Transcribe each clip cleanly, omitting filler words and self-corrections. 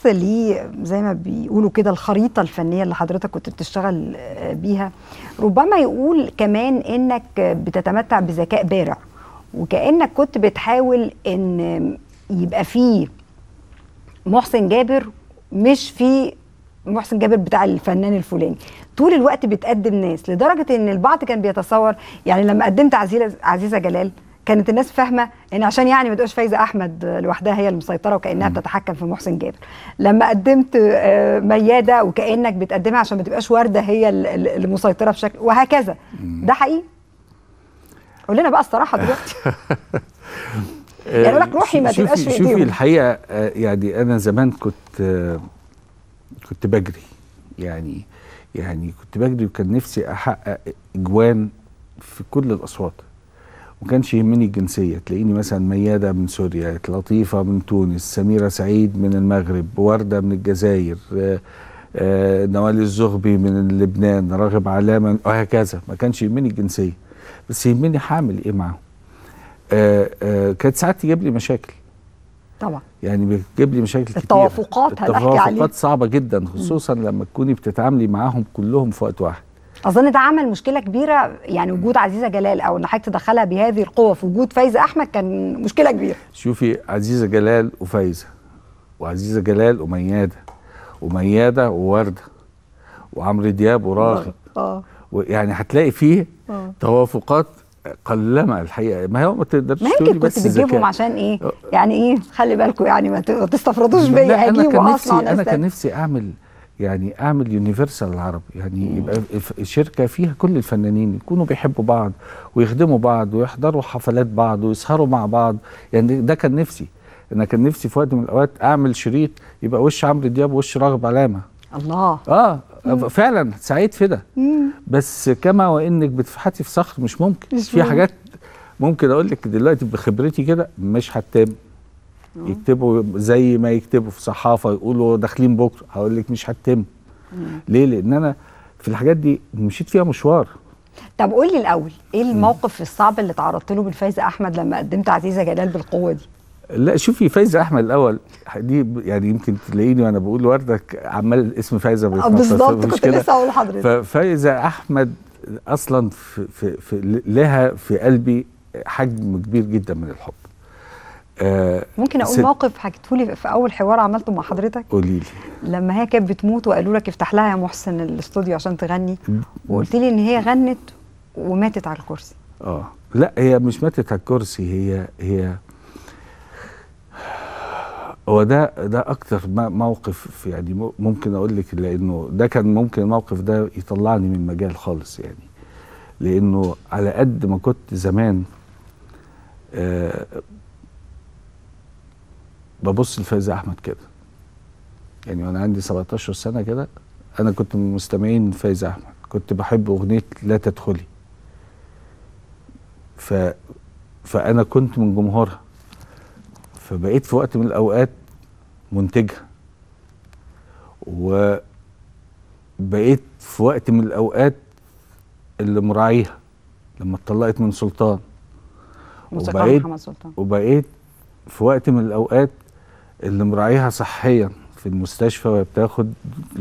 ببص ليه زي ما بيقولوا كده الخريطة الفنية اللي حضرتك كنت بتشتغل بيها، ربما يقول كمان انك بتتمتع بذكاء بارع، وكأنك كنت بتحاول ان يبقى فيه محسن جابر مش في محسن جابر بتاع الفنان الفلاني. طول الوقت بتقدم ناس، لدرجة ان البعض كان بيتصور يعني لما قدمت عزيزة جلال كانت الناس فاهمه ان عشان يعني ما تبقاش فايزه احمد لوحدها هي المسيطره وكانها بتتحكم في محسن جابر. لما قدمت مياده وكانك بتقدمها عشان ما تبقاش ورده هي المسيطره بشكل، وهكذا. ده حقيقي؟ قول لنا بقى الصراحه دلوقتي. يعني اقول لك روحي ما تبقاش في ايديهم. شوفي الحقيقه يعني انا زمان كنت بجري، يعني كنت بجري وكان نفسي احقق اجوان في كل الاصوات، وما كانش يهمني الجنسيه. تلاقيني مثلا مياده من سوريا، لطيفه من تونس، سميره سعيد من المغرب، ورده من الجزائر، نوال الزغبي من لبنان، راغب علامه، وهكذا. ما كانش يهمني الجنسيه، بس يهمني هعمل ايه معاهم. كانت ساعات تجيب لي مشاكل طبعا، يعني بتجيب لي مشاكل كتير. التوافقات صعبه جدا، خصوصا لما تكوني بتتعاملي معاهم كلهم في وقت واحد. اظن ده عمل مشكله كبيره، يعني وجود عزيزه جلال او ان حضرتك تدخلها بهذه القوه في وجود فايزه احمد كان مشكله كبيره. شوفي عزيزه جلال وفايزه، وعزيزه جلال ومياده وورده، وعمرو دياب وراغب، يعني هتلاقي فيه توافقات قلما الحقيقه. ما هو ما تقدرش تقولي بس كنت بتجيبهم عشان ايه؟ يعني ايه؟ خلي بالكم يعني ما تستفردوش بيا، هجيبوا اصلا. انا كان نفسي اعمل يونيفرسال العربي، يعني يبقى شركه فيها كل الفنانين يكونوا بيحبوا بعض ويخدموا بعض ويحضروا حفلات بعض ويسهروا مع بعض. يعني ده كان نفسي. انا كان نفسي في وقت من الاوقات اعمل شريط يبقى وش عمرو دياب ووش راغب علامه. الله. فعلا سعيد في ده. بس كما وانك بتفحتي في صخر مش ممكن. في حاجات ممكن اقول لك دلوقتي بخبرتي كده مش هتتم. يكتبوا زي ما يكتبوا في صحافه يقولوا داخلين بكره، هقول لك مش هتتم. ليه؟ لان انا في الحاجات دي مشيت فيها مشوار. طب قول لي الاول ايه الموقف الصعب اللي تعرضت له بالفايزه احمد لما قدمت عزيزه جلال بالقوه دي؟ لا شوفي فايزه احمد الاول دي يعني يمكن تلاقيني وانا بقول وردك عمال اسم فايزه بالظبط، كنت لسه هقول لحضرتك. ففايزه احمد اصلا في لها في قلبي حجم كبير جدا من الحب. ممكن اقول موقف حكيته لي في اول حوار عملته مع حضرتك؟ قولي لي. لما هي كانت بتموت وقالوا لك افتح لها يا محسن الاستوديو عشان تغني، وقلت لي ان هي غنت وماتت على الكرسي. لا هي مش ماتت على الكرسي، هي هو ده اكتر موقف يعني ممكن اقول لك، لانه ده كان ممكن الموقف ده يطلعني من المجال خالص، يعني لانه على قد ما كنت زمان ببص لفايزه احمد كده، يعني وانا عندي 17 سنه كده انا كنت من مستمعين فايزه احمد، كنت بحب اغنيه لا تدخلي، فانا كنت من جمهورها، فبقيت في وقت من الاوقات منتجها، وبقيت في وقت من الاوقات اللي مراعيها لما اتطلقت من سلطان، وبقيت في وقت من الاوقات اللي مراعيها صحيا في المستشفى وهي بتاخد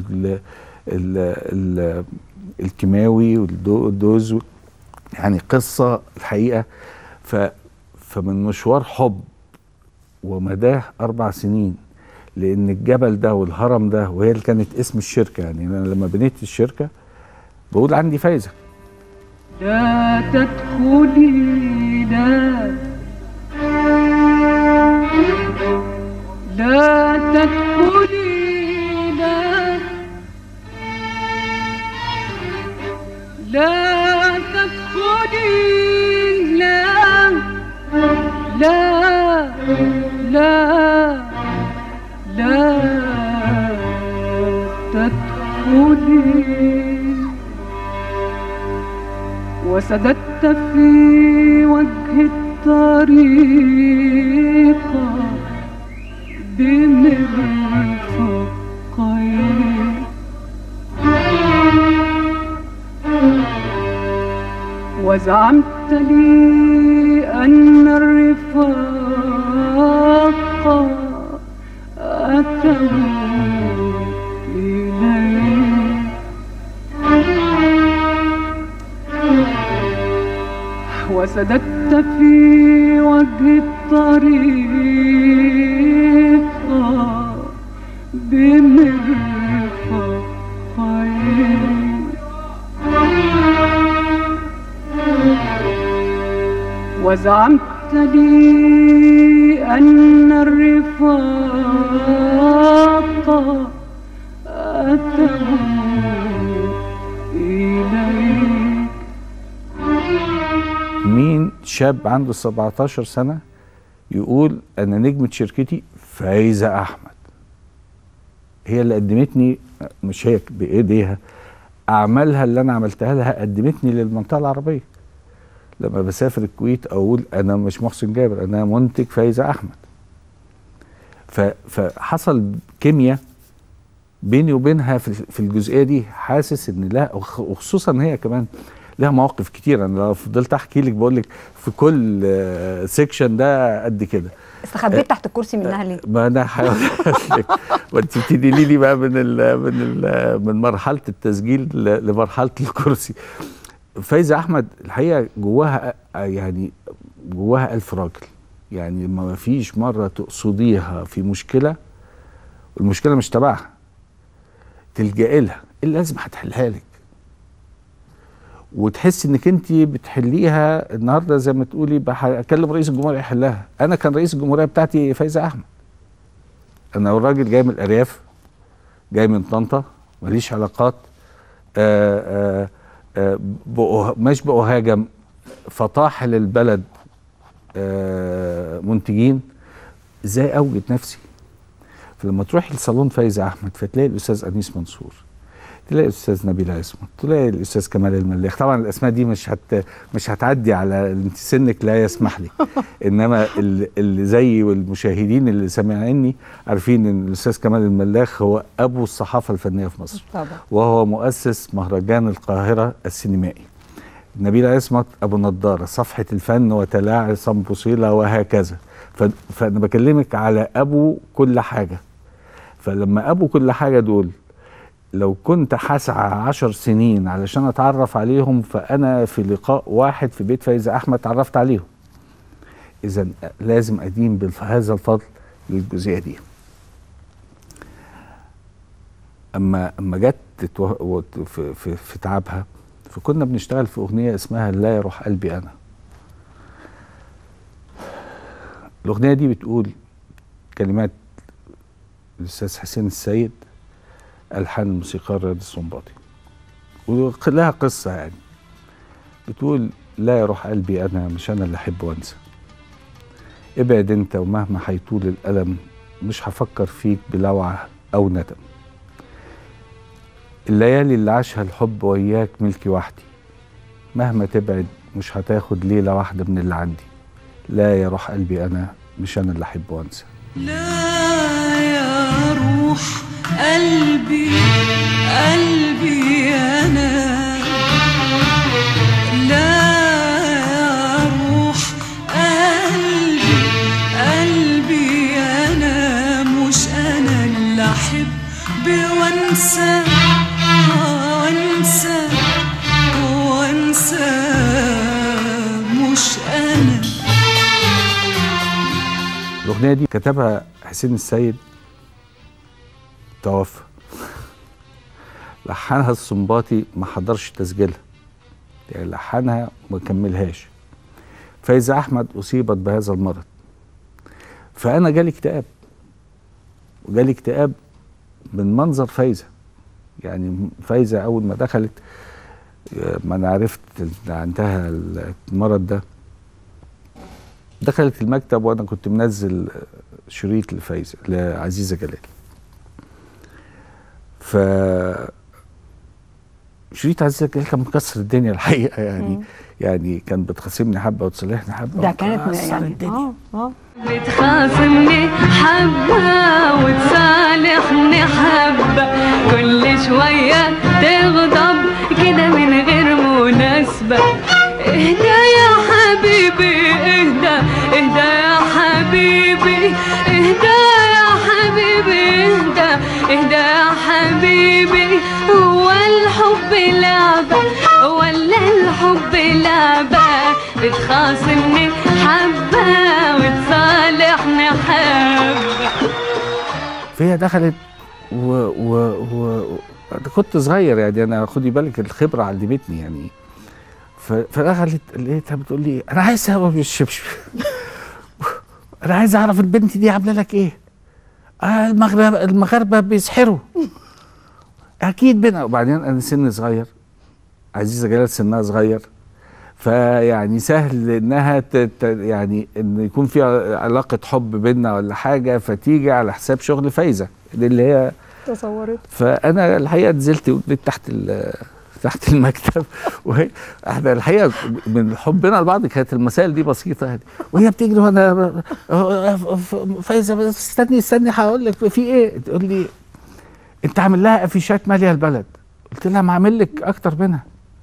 الكيماوي والدوز، يعني قصه الحقيقه. فمن مشوار حب ومداه 4 سنين، لان الجبل ده والهرم ده، وهي اللي كانت اسم الشركه، يعني انا لما بنيت الشركه بقول عندي فايزه. لا تدخلي لا تدخلي لا تدخلي لا تدخلي، وسددت في وجه الطريق بمرفقين، وزعمت لي أن الرفاق أتوا إليك وسددت في وجه الطريق بمرفقين وزعمت لي أن الرفاق أتوا إليك. مين شاب عنده 17 سنة يقول أنا نجمة شركتي فايزة أحمد، هي اللي قدمتني، مش هي بإيديها، أعمالها اللي أنا عملتها لها قدمتني للمنطقة العربية. لما بسافر الكويت أقول أنا مش محسن جابر، أنا منتج فايزة أحمد. فحصل كيمياء بيني وبينها في الجزئية دي، حاسس إن لها، وخصوصا إن هي كمان لها مواقف كتير. أنا لو فضلت أحكي لك بقول لك في كل سيكشن ده قد كده. استخبيت تحت الكرسي منها ليه؟ ما انا هقول لك، وانت بتدي لي بقى من مرحله التسجيل لمرحله الكرسي. فايزة احمد الحقيقه جواها يعني جواها 1000 راجل، يعني ما فيش مره تقصديها في مشكله والمشكله مش تبعها تلجئي لها، اللي لازم هتحلها لك وتحس انك انت بتحليها. النهارده زي ما تقولي اكلم رئيس الجمهوريه يحلها. انا كان رئيس الجمهوريه بتاعتي فايزة احمد. انا والراجل جاي من الارياف، جاي من طنطا، ماليش علاقات، مش بأهاجم، فطاحل البلد منتجين. ازاي اوجد نفسي؟ فلما تروحي لصالون فايزة احمد فتلاقي الاستاذ انيس منصور، تلاقي الاستاذ نبيل عصمت، تلاقي الاستاذ كمال الملاخ. طبعا الاسماء دي مش هتعدي على انت سنك لا يسمح لي، انما اللي زيي والمشاهدين اللي سامعيني عارفين ان الاستاذ كمال الملاخ هو ابو الصحافه الفنيه في مصر طبعا، وهو مؤسس مهرجان القاهره السينمائي. نبيل عصمت ابو نضاره، صفحه الفن وتلاعب صنبوصيله وهكذا. فانا بكلمك على ابو كل حاجه. فلما ابو كل حاجه دول لو كنت هسعى 10 سنين علشان اتعرف عليهم، فانا في لقاء واحد في بيت فايزة احمد تعرفت عليهم. اذا لازم ادين بهذا الفضل للجزئيه دي. اما جت في تعبها، فكنا بنشتغل في اغنيه اسمها لا يروح قلبي انا. الاغنيه دي بتقول كلمات الاستاذ حسين السيد، ألحان الموسيقار رياض السنباطي، ولها قصة يعني. بتقول لا يروح قلبي أنا، مش أنا اللي أحب وأنسى. ابعد أنت ومهما هيطول الألم، مش هفكر فيك بلوعة أو ندم. الليالي اللي عاشها الحب وياك ملكي وحدي، مهما تبعد مش هتاخد ليلة واحدة من اللي عندي. لا يروح قلبي أنا، مش أنا اللي أحب وأنسى. لا يا روح قلبي قلبي أنا، لا يا روح قلبي قلبي أنا، مش أنا اللي أحب وأنسى وأنسى وأنسى، مش أنا. الأغنية دي كتبها حسين السيد، توفى. لحنها السنباطي، ما حضرش تسجيلها، يعني لحنها وما كملهاش. فايزة احمد اصيبت بهذا المرض، فانا جالي اكتئاب، وجالي اكتئاب من منظر فايزة. يعني فايزة اول ما دخلت، ما انا عرفت ان عندها المرض ده، دخلت المكتب وانا كنت منزل شريط لفايزة لعزيزة جلال. ف شريط عزيزة جلال كان مكسر الدنيا الحقيقة يعني. يعني كان بتخاصمني حبة وتصالحني حبة، ده كانت يعني الدنيا. بتخاصمني حبة وتصالحني حبة، كل شوية تغضب كده من غير مناسبة. اهدى يا حبيبي اهدى، اهدى يا حبيبي اهدى يا حبيبي اهدى يا حبيبي، هو الحب لعبة ولا الحب لعبة؟ بتخاصمني حبة وتصالحني حبة. فهي دخلت كنت صغير يعني، انا خدي بالك الخبره علمتني يعني. فدخلت لقيتها بتقول لي انا عايز سوا بالشبشب. انا عايز اعرف البنت دي عامله لك ايه؟ المغاربه بيسحروا اكيد بينا. وبعدين انا سن صغير، عزيزه جلال سنها صغير، فيعني سهل انها يعني ان يكون في علاقه حب بينا ولا حاجه، فتيجي على حساب شغل فايزه دي اللي هي تصورت. فانا الحقيقه نزلت وجيت تحت المكتب، وهي احنا الحقيقه من حبنا لبعض كانت المسائل دي بسيطه يعني، وهي بتجري وانا فايزه استني هقول لك في ايه. تقول لي انت عامل لها افيشات ماليه البلد. قلت لها ما عامل لك اكتر منها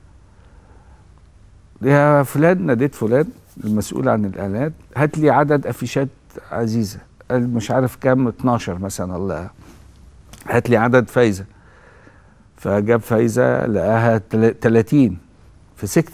يا فلان. ناديت فلان المسؤول عن الاعلانات، هات لي عدد افيشات عزيزه. قال مش عارف كام، 12 مثلا. الله، هات لي عدد فايزه. فجاب فايزه لقاها 30، فسكتت.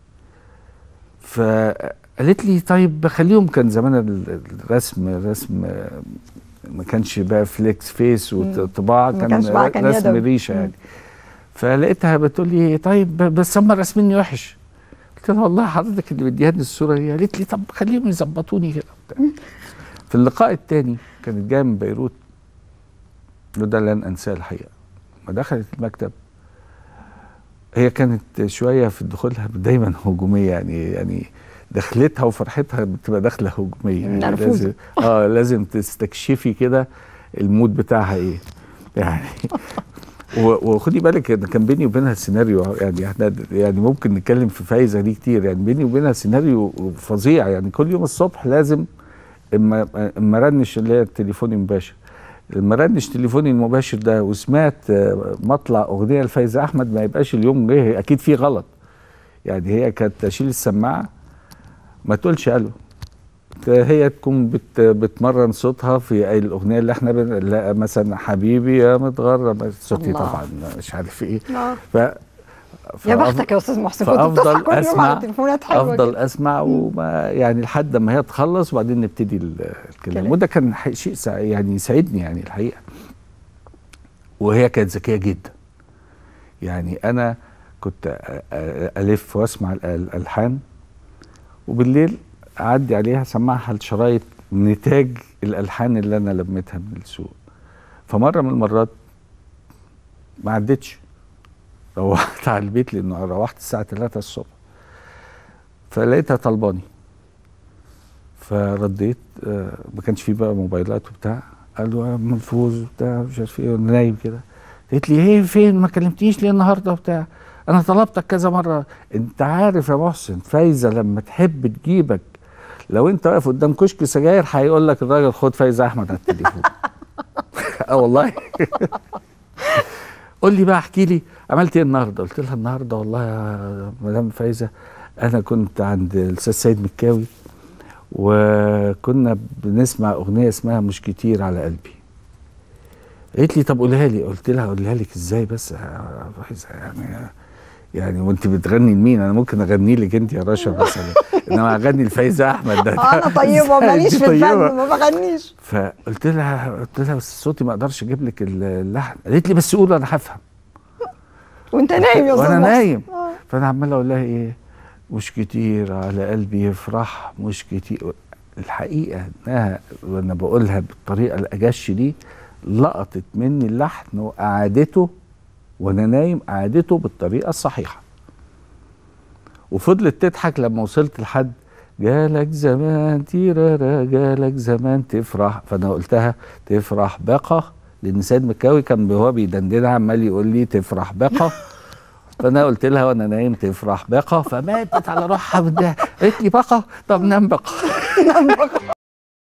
فقالت لي طيب خليهم. كان زمان الرسم ما كانش بقى فليكس فيس وطباعه، كان رسم ريشه يعني. فلقيتها بتقول لي طيب بس هم راسميني وحش. قلت لها والله حضرتك اللي مديهاني الصوره دي. قالت لي طب خليهم يظبطوني كده. في اللقاء الثاني كانت جايه من بيروت، وده لن انساه الحقيقه. ما دخلت المكتب، هي كانت شويه في دخولها دايما هجوميه يعني دخلتها وفرحتها بتبقى داخله هجوميه يعني. لازم تستكشفي كده المود بتاعها ايه يعني. وخدي بالك ان كان بيني وبينها سيناريو يعني، احنا يعني ممكن نتكلم في فايزه دي كتير يعني. بيني وبينها سيناريو فظيع يعني. كل يوم الصبح لازم اما رنش اللي هي التليفون المباشر، لما رنش تليفوني المباشر ده وسمعت مطلع اغنيه لفايزه احمد، ما يبقاش اليوم جه اكيد في غلط يعني. هي كانت تشيل السماعه ما تقولش الو، هي تكون بتمرن صوتها في الاغنيه اللي احنا مثلا حبيبي يا متغرب، صوتي طبعا مش عارف ايه. يا بختك يا استاذ محسن، كنت بتصحى كل يوم على تليفونات حلوه. افضل اسمع وما يعني لحد ما هي تخلص وبعدين نبتدي الكلام. وده كان شيء يعني يسعدني يعني الحقيقه. وهي كانت ذكيه جدا يعني. انا كنت الف واسمع الالحان، وبالليل اعدي عليها اسمعها الشرايط نتاج الالحان اللي انا لميتها من السوق. فمره من المرات ما عدتش، روحت على البيت لانه روحت الساعه 3 الصبح، فلقيتها طلباني. فرديت، ما كانش فيه بقى موبايلات وبتاع. قالوا يا منفوذ وبتاع مش عارف ايه، نايم كده. قالت لي ايه فين ما كلمتنيش ليه النهارده وبتاع؟ انا طلبتك كذا مره. انت عارف يا محسن فايزه لما تحب تجيبك، لو انت واقف قدام كشك سجاير هيقول لك الراجل خد فايزه احمد على التليفون. والله. قول لي بقى احكي لي عملت ايه النهارده؟ قلت لها النهارده والله يا مدام فايزه انا كنت عند الاستاذ سيد مكاوي، وكنا بنسمع اغنيه اسمها مش كتير على قلبي. قالت لي طب قولها لي. قلت لها اقولها لك ازاي بس يا فايزه يعني وانت بتغني لمين؟ انا ممكن اغني لك انت يا رشا مثلا، انما اغني لفايزه احمد ده انا طيبه ماليش في الفن، ما بغنيش. فقلت لها بس صوتي ما اقدرش اجيب لك اللحن. قالت لي بس قول انا هفهم. وانت نايم يا استاذ وانا نايم. فانا عمال اقول لها ايه، مش كتير على قلبي يفرح، مش كتير. الحقيقه انها وانا بقولها بالطريقه الاجش دي لقطت مني اللحن وقعدته وانا نايم، قعدته بالطريقه الصحيحه. وفضلت تضحك لما وصلت لحد جالك زمان تيرارا جالك زمان تفرح. فانا قلتها تفرح بقى، لان سيد مكاوي كان وهو بيدندنها عمال يقول لي تفرح بقى. فانا قلت لها وانا نايم تفرح بقى، فماتت على روحها بالضحك. قالت لي بقى طب نام بقى.